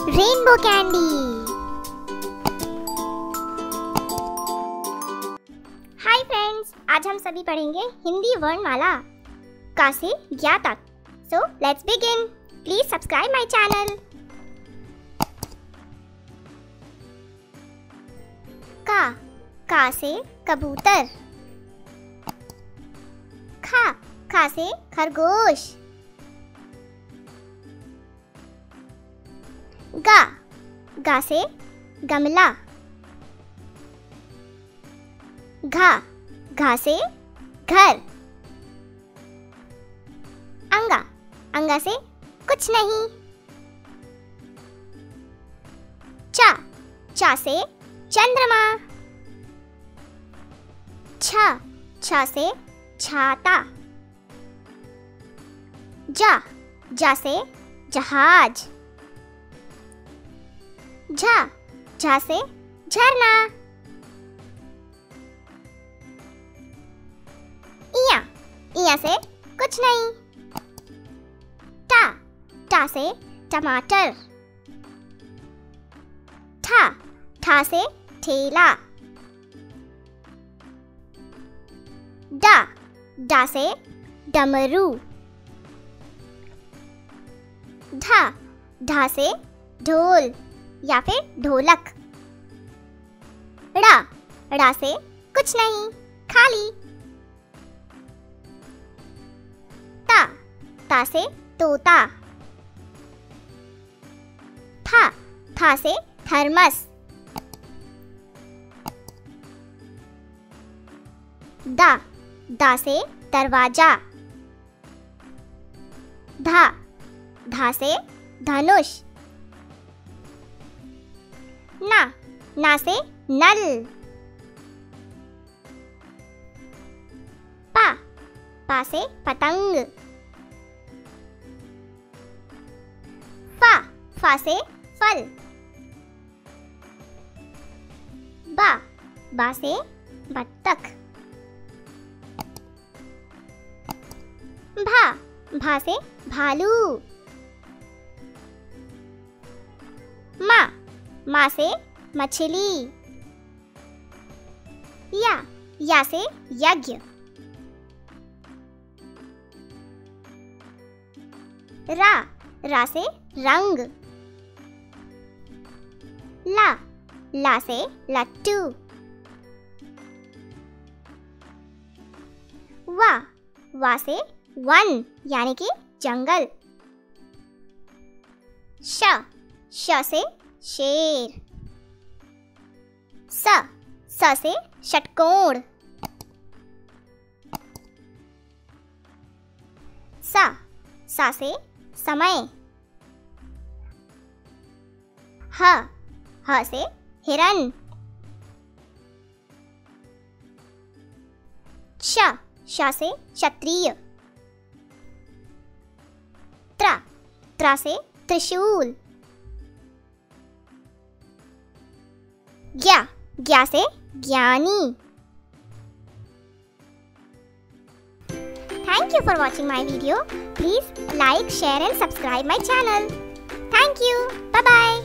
Rainbow candy. Hi friends, आज हम सभी पढ़ेंगे हिंदी वर्णमाला का से ज्ञा तक। So let's begin. Please subscribe my channel. का से कबूतर। खा से खरगोश। गा से गमला। घा से घर। अंगा से कुछ नहीं। चा से चंद्रमा। छा से छाता। जा से जहाज। झा से झरना। इया से कुछ नहीं। टा से टमाटर। ठा से ठेला। डा से डमरू। ढा से ढोल या फिर ढोलक। ड़ा से कुछ नहीं, खाली। ता से तोता। था से थर्मस। दा से दरवाजा। धा से धनुष। ना से नल। पा से पतंग। फा से फल। बा से बत्तख। भा से भालू। माँ से मछली। या से यज्ञ। रा से रंग। ला से लट्टू। वा से वन यानी कि जंगल। श से शेर। स से षटकोण। सा से समय। ह से हिरन। श से क्षत्रिय। त्रा से त्रिशूल। ज्ञा से ज्ञानी। Thank you for watching my video. Please like, share and subscribe my channel. Thank you. Bye bye.